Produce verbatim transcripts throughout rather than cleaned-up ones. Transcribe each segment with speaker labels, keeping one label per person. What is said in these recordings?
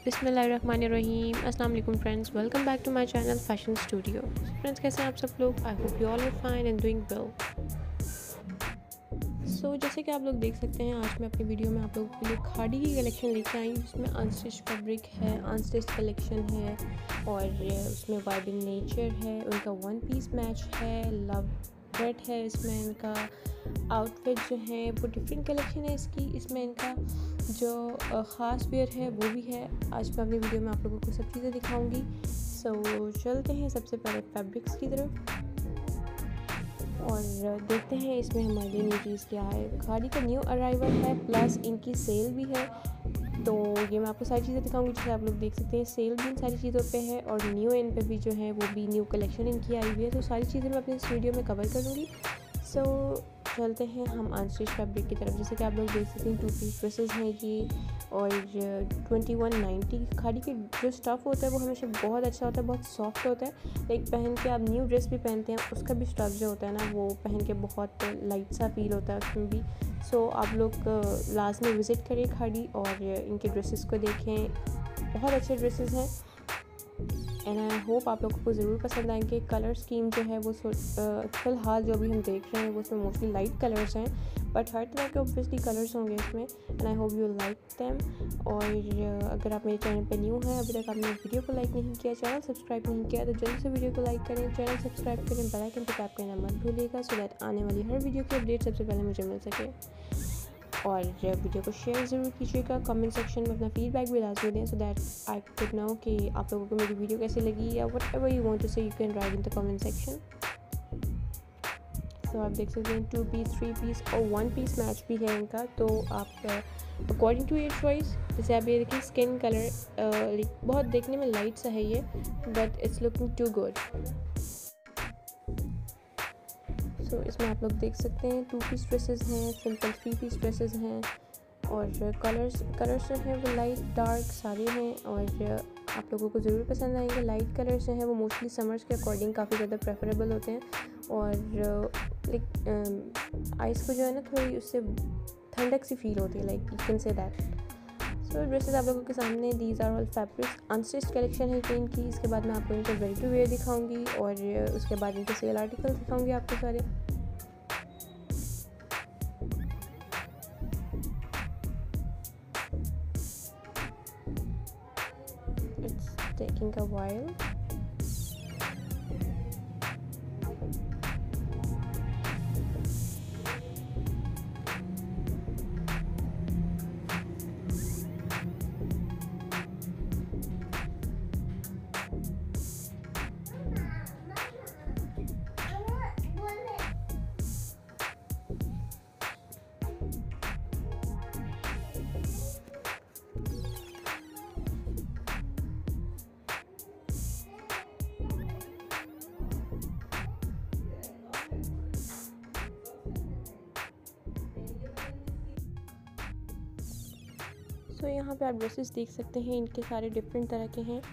Speaker 1: बिस्मिल्लाहिर्रहमानिर्रहीम। अस्सलाम वालेकुम friends, welcome back to my channel fashion studio. Friends, कैसे हैं आप सब लोग? I hope you all are fine and doing well. So जैसे कि आप लोग देख सकते हैं, आज मैं अपनी वीडियो में आप लोगों के लिए खाड़ी की कलेक्शन लेके आई हूँ, जिसमें अनस्टिच फैब्रिक है, अनस्टिच कलेक्शन है और उसमें वाइबिंग नेचर है, उनका वन पीस मैच है, लव रेड है, इसमें इनका आउटफिट जो है वो डिफरेंट कलेक्शन है इसकी। इसमें इनका जो ख़ास वेयर है वो भी है। आज मैं अपनी वीडियो में आप लोगों को सब चीज़ें दिखाऊंगी। सो so, चलते हैं सबसे पहले फैब्रिक्स की तरफ और देखते हैं इसमें हमारे लिए न्यू चीज़ क्या है। खाड़ी का न्यू अराइवल है, प्लस इनकी सेल भी है। तो ये मैं आपको सारी चीज़ें दिखाऊंगी। जैसे आप लोग देख सकते हैं, सेल भी इन सारी चीज़ों पे है और न्यू इन पे भी जो है वो भी न्यू कलेक्शन इनकी आई हुई है। तो सारी चीज़ें मैं अपने इस वीडियो में कवर करूँगी। सो so, चलते हैं हम अनस्टिच फैब्रिक की तरफ। जैसे कि आप लोग देख सकते हैं, टू पीस ड्रेसेस हैं ये और ट्वेंटी वन नाइन्टी। खाड़ी के जो स्टफ़ होता है वो हमेशा बहुत अच्छा होता है, बहुत सॉफ्ट होता है। लाइक पहन के आप न्यू ड्रेस भी पहनते हैं, उसका भी स्टफ़ जो होता है ना, वो पहन के बहुत लाइट सा फील होता है उसमें भी। सो so, आप लोग लास्ट में विज़िट करें खाड़ी और इनके ड्रेसेस को देखें। बहुत अच्छे ड्रेसेस हैं एंड आई होप आप लोगों को ज़रूर पसंद आएंगे। कलर स्कीम जो है वो फ़िलहाल जो भी हम देख रहे हैं वो उसमें मोस्टली लाइट कलर्स हैं, बट हर तरह के ऑब्वियसली कलर्स होंगे इसमें and I hope you like them. और अगर आप मेरे चैनल पे न्यू हैं, अभी तक आपने वीडियो को लाइक नहीं किया, चैनल सब्सक्राइब नहीं किया, तो जल्दी से वीडियो को लाइक करें, चैनल सब्सक्राइब करें, बेल आइकन पर टैप करना मत भूलिएगा, सो दैट आने वाली हर वीडियो की अपडेट सबसे पहले मुझे मिल सके। और वीडियो को शेयर ज़रूर कीजिएगा, कमेंट सेक्शन में अपना फीडबैक भी लाजमी दें, so that I could know कि आप लोगों को मेरी वीडियो कैसी लगी, या whatever you want to say you can write in the comment section. So आप देख सकते हैं, टू पीस, थ्री पीस और वन पीस मैच भी है इनका। तो आप अकॉर्डिंग टू योर चॉइस, जैसे आप ये देखिए स्किन कलर uh, बहुत देखने में लाइट सा है ये, but it's looking too good. So so, इसमें आप लोग देख सकते हैं टू पीस ड्रेसेस हैं, सिंपल थ्री पीस ड्रेसेस हैं और कलर्स कलर्स जो हैं वो लाइट डार्क सारे हैं और आप लोगों को ज़रूर पसंद आएंगे। लाइट कलर्स जो हैं वो मोस्टली समर्स के अकॉर्डिंग काफ़ी ज़्यादा प्रेफरेबल होते हैं और लाइक आइस को जो है ना थोड़ी उससे ठंडक सी फील होती है, like you can say that. So dresses आप लोगों के सामने, these are all fabrics. Unstitch collection है कि इनकी। इसके बाद मैं आपको इनके रेडी टू वेयर दिखाऊंगी और उसके बाद इनके सेल आर्टिकल दिखाऊंगी आपको सारे। It's taking a while. तो यहाँ पे आप ड्रेसेस देख सकते हैं, इनके सारे डिफरेंट तरह के हैं।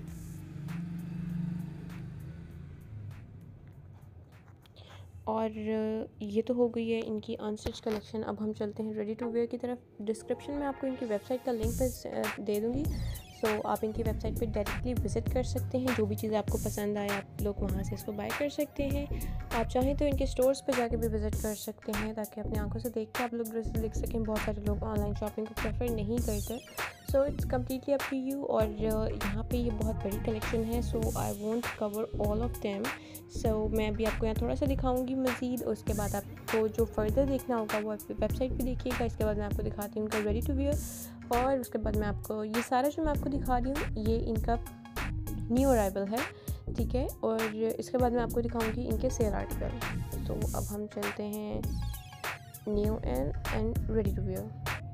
Speaker 1: और ये तो हो गई है इनकी अनस्टिच कलेक्शन। अब हम चलते हैं रेडी टू वेयर की तरफ। डिस्क्रिप्शन में आपको इनकी वेबसाइट का लिंक पर दे दूँगी, सो so, आप इनकी वेबसाइट पे डायरेक्टली विज़िट कर सकते हैं। जो भी चीज़ आपको पसंद आए आप लोग वहाँ से इसको बाय कर सकते हैं। आप चाहें तो इनके स्टोर्स पे जाके भी विज़िट कर सकते हैं, ताकि अपनी आंखों से देख के आप लोग ड्रेसेस देख सकें। बहुत सारे लोग ऑनलाइन शॉपिंग को प्रेफर नहीं करते, so it's completely up to you. और यहाँ पे ये बहुत बड़ी कलेक्शन है, so I won't cover all of them. So मैं अभी आपको यहाँ थोड़ा सा दिखाऊंगी मज़ीद, उसके बाद आपको जो फर्दर देखना होगा वो वेबसाइट पे देखिएगा। इसके बाद मैं आपको दिखाती हूँ इनका रेडी टू वेयर और उसके बाद मैं आपको ये सारा जो मैं आपको दिखा रही हूँ ये इनका न्यू अराइवल है, ठीक है। और इसके बाद मैं आपको दिखाऊंगी इनके सेल आर्टिकल। तो अब हम चलते हैं new and and ready to wear.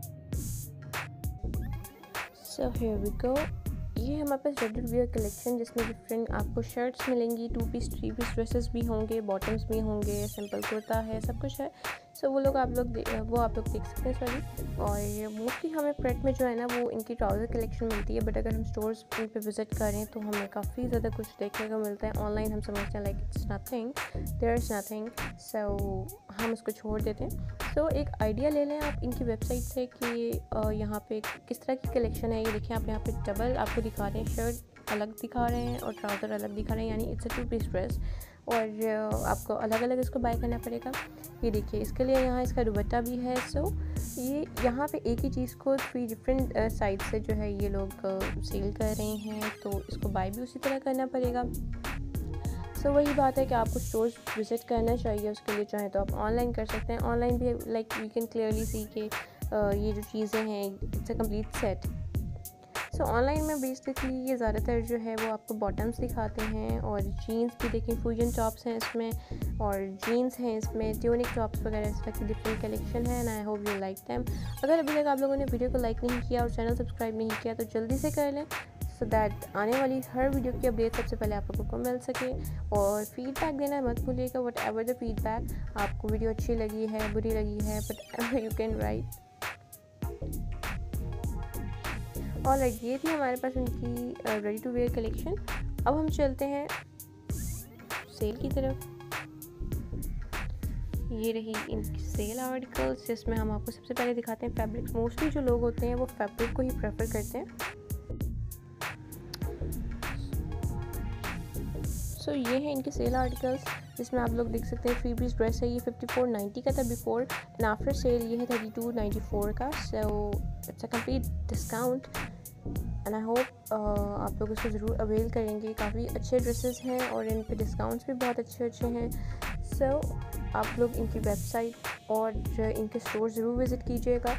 Speaker 1: So here we go. ये हमारे पास रेडी टू वेयर कलेक्शन, जिसमें डिफरेंट आपको शर्ट्स मिलेंगी, two piece, three piece dresses भी होंगे, बॉटम्स भी होंगे, सिंपल कुर्ता है, सब कुछ है। सो सो वो लोग आप लोग दे- वो आप लोग देख सकते हैं सॉरी। और मोस्टली हमें प्रेट में जो है ना वो इनकी ट्राउज़र कलेक्शन मिलती है, बट अगर हम स्टोर्स पे विज़िट करें तो हमें काफ़ी ज़्यादा कुछ देखने को मिलता है। ऑनलाइन हम समझते हैं like it's nothing, there is nothing, so हम उसको छोड़ देते हैं। सो so, एक आइडिया ले लें आप इनकी वेबसाइट से कि यहाँ पे किस तरह की कलेक्शन है। ये देखिए आप यहाँ पे डबल आपको दिखा रहे हैं, शर्ट अलग दिखा रहे हैं और ट्राउज़र अलग दिखा रहे हैं, यानी it's a two piece dress, और आपको अलग अलग इसको बाय करना पड़ेगा। ये देखिए इसके लिए यहाँ इसका दुपट्टा भी है। सो so, ये यहाँ पे एक ही चीज़ को थ्री डिफरेंट साइड से जो है ये लोग सेल कर रहे हैं, तो इसको बाय भी उसी तरह करना पड़ेगा। सो so, वही बात है कि आपको स्टोर्स विज़िट करना चाहिए, उसके लिए चाहें तो आप ऑनलाइन कर सकते हैं। ऑनलाइन भी like you can clearly see कि ये जो चीज़ें हैं it's a complete set. So online में बेसिकली ये ज़्यादातर जो है वो आपको बॉटम्स दिखाते हैं, और जीन्स भी देखें, फ्यूजन टॉप्स हैं इसमें, और जीन्स हैं इसमें, ट्यूनिक टॉप्स वगैरह, इस तरह की डिफरेंट कलेक्शन है। And I hope you like them. अगर अभी तक आप लोगों ने वीडियो को लाइक नहीं किया और चैनल सब्सक्राइब नहीं किया तो जल्दी से कर लें, सो दैट आने वाली हर वीडियो की अपडेट सबसे पहले आप लोगों को मिल सके। और फीडबैक देना मत भूलिएगा, वट एवर द फीडबैक, आपको वीडियो अच्छी लगी है, बुरी लगी है, बट यू कैन राइट। और ये थी हमारे पास उनकी रेडी टू वेयर कलेक्शन। अब हम चलते हैं सेल की तरफ। ये रही इनकी सेल आर्टिकल्स, जिसमें हम आपको सबसे पहले दिखाते हैं फैब्रिक्स। मोस्टली जो लोग होते हैं वो फैब्रिक को ही प्रेफर करते हैं। सो so, ये है इनके सेल आर्टिकल्स, जिसमें आप लोग देख सकते हैं थ्री पीस ड्रेस है। ये फिफ्टी फोर नाइन्टी का था बिफोर, एंड आफ्टर सेल ये है थर्टी टू नाइन्टी फोर का। So it's a complete discount, and I hope आप लोग इसको ज़रूर अवेल करेंगे। काफ़ी अच्छे ड्रेसेस हैं और इन पे डिस्काउंट्स भी बहुत अच्छे अच्छे हैं। सो so, आप लोग इनकी वेबसाइट और इनके स्टोर ज़रूर विज़िट कीजिएगा।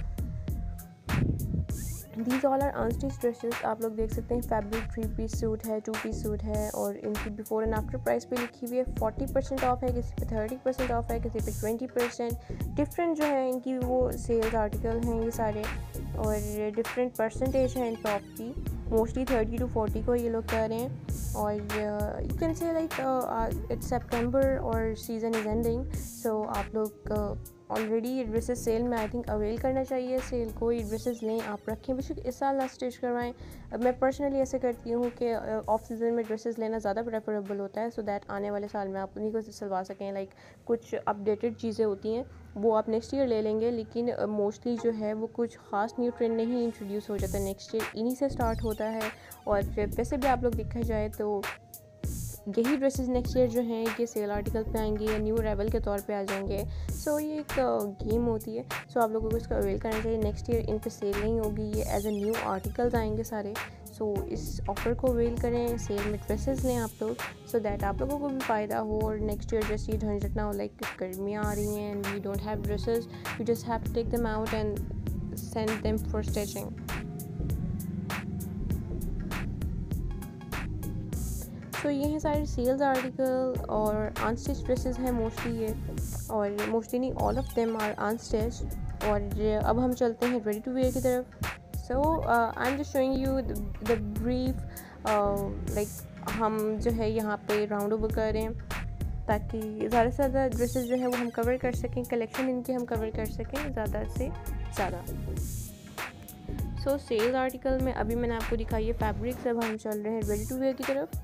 Speaker 1: These all are unstitch dresses, आप लोग देख सकते हैं फैब्रिक थ्री पीस सूट है, टू पीस सूट है, और इनकी बिफोर एंड आफ्टर प्राइस पे लिखी हुई है। फोर्टी परसेंट ऑफ है, किसी पे थर्टी परसेंट ऑफ है, किसी पे ट्वेंटी परसेंट। डिफरेंट जो है इनकी वो सेल्स आर्टिकल हैं ये सारे, और डिफरेंट परसेंटेज है इन पे ऑफ की। मोस्टली थर्टी टू फोर्टी को ये लोग कर रहे हैं। और you can say like it's सितंबर और सीज़न इज़ एंडिंग, सो आप लोग ऑलरेडी ये ड्रेसेस सेल में आई थिंक अवेल करना चाहिए सेल को। ये ड्रेसेस लें, आप रखें, बेशक इस साल ना स्टिच करवाएं। अब मैं पर्सनली ऐसे करती हूँ कि ऑफ सीज़न में ड्रेसेस लेना ज़्यादा प्रेफरेबल होता है, सो दैट आने वाले साल में आप उन्हीं को सिलवा सकें। लाइक कुछ अपडेटेड चीज़ें होती हैं वो आप नेक्स्ट ईयर ले लेंगे, लेकिन मोस्टली जो है वो कुछ ख़ास न्यू ट्रेंड नहीं इंट्रोड्यूस हो जाता, नेक्स्ट ईयर इन्हीं से स्टार्ट होता है। और वैसे भी आप लोग देखा जाए तो यही ड्रेसेस नेक्स्ट ईयर जो हैं ये सेल आर्टिकल पे आएंगे या न्यू अराइवल के तौर पे आ जाएंगे। सो so, ये एक गेम uh, होती है। सो so, आप लोगों को इसका अवेल करना चाहिए। नेक्स्ट ईयर इन पे सेल नहीं होगी, ये एज ए न्यू आर्टिकल्स आएंगे सारे। सो so, इस ऑफ़र को अवेल करें, सेल में ड्रेसेस लें आप लोग, सो दैट आप लोगों को भी फ़ायदा हो। और नेक्स्ट ईयर जैसे ये झंझट ना हो, लाइक गर्मियाँ आ रही हैं and we don't have dresses, we just have to take them out and send them for stitching. तो ये हैं सारे सेल्स आर्टिकल और अनस्टिच ड्रेसेस हैं मोस्टली ये, और मोस्टली नहीं all of them are unstitch. और अब हम चलते हैं रेडी टू वेयर की तरफ। So I am just showing you the brief, like हम जो है यहाँ पे राउंड ओवर कर रहे हैं ताकि ज़्यादा से ज़्यादा ड्रेसेस जो है वो हम कवर कर सकें, कलेक्शन इनकी हम कवर कर सकें ज़्यादा से ज़्यादा। सो सेल्स आर्टिकल में अभी मैंने आपको दिखाई है फैब्रिक्स, अब हम चल रहे हैं रेडी टू वेयर की तरफ।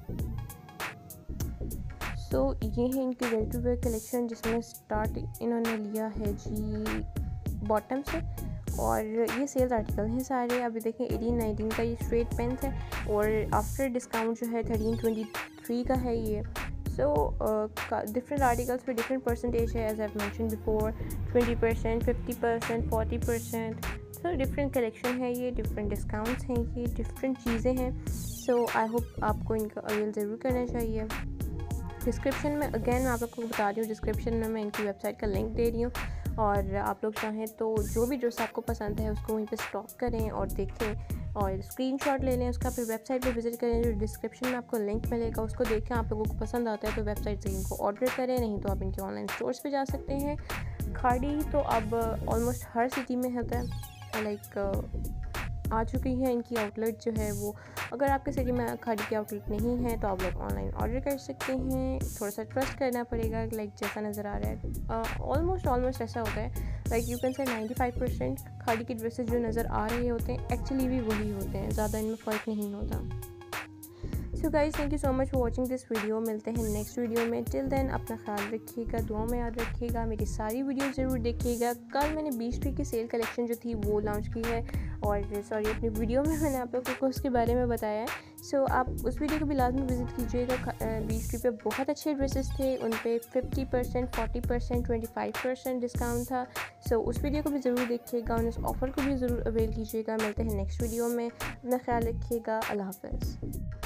Speaker 1: तो ये है इनकी रेडी टू वेयर कलेक्शन, जिसमें स्टार्ट इन्होंने लिया है जी बॉटम से, और ये सेल्स आर्टिकल हैं सारे। अभी देखें एटीन नाइनटीन का ये स्ट्रेट पेंस है, और आफ्टर डिस्काउंट जो है थर्टीन ट्वेंटी थ्री का है ये। सो डिफरेंट आर्टिकल्स पे डिफरेंट परसेंटेज है, as I mention before, twenty percent, fifty percent, forty percent. So different collection है ये, डिफरेंट डिस्काउंट्स हैं ये, डिफरेंट चीज़ें हैं। सो आई होप आपको इनका अवेल ज़रूर करना चाहिए। डिस्क्रिप्शन में अगेन आप लोग को बता रही हूँ, डिस्क्रिप्शन में मैं इनकी वेबसाइट का लिंक दे रही हूँ, और आप लोग चाहें तो जो भी ड्रेस आपको पसंद है उसको वहीं पे स्टॉक करें और देखें और स्क्रीनशॉट ले लें उसका, फिर वेबसाइट पे विज़िट करें। जो डिस्क्रिप्शन में आपको लिंक मिलेगा उसको देखें, आप लोगों को पसंद आता है तो वेबसाइट से इनको ऑर्डर करें, नहीं तो आप इनके ऑनलाइन स्टोर्स पे जा सकते हैं। खाड़ी तो अब ऑलमोस्ट हर सिटी में होता है, लाइक आ चुकी हैं इनकी आउटलेट जो है वो। अगर आपके सिटी में खाड़ी की आउटलेट नहीं है तो आप लोग ऑनलाइन ऑर्डर कर सकते हैं। थोड़ा सा ट्रस्ट करना पड़ेगा, लाइक जैसा नज़र आ रहा है ऑलमोस्ट ऑलमोस्ट ऐसा होता है, like you can say ninety five percent खाड़ी के ड्रेसेस जो नज़र आ रहे होते हैं एक्चुअली भी वही होते हैं, ज़्यादा इनमें फ़र्क नहीं होता। So guys, thank you so much for watching this video. मिलते हैं नेक्स्ट वीडियो में। टिल देन अपना ख्याल रखिएगा, दुआ में याद रखिएगा, मेरी सारी वीडियो ज़रूर देखिएगा। कल मैंने बीस ट्री की सेल कलेक्शन जो थी वो लॉन्च की है, और सॉरी अपनी वीडियो में मैंने आप लोगों को उसके बारे में बताया है। सो so, आप उस वीडियो को भी लाजमी विज़िट कीजिएगा। बीस ट्री पे बहुत अच्छे ड्रेसेस थे, उन पे fifty percent, forty percent, twenty five percent discount था। सो so, उस वीडियो को भी ज़रूर देखिएगा और उस ऑफ़र को भी ज़रूर अवेल कीजिएगा। मिलते हैं नेक्स्ट वीडियो में, अपना ख्याल रखिएगा। अल्लाह हाफ़िज़।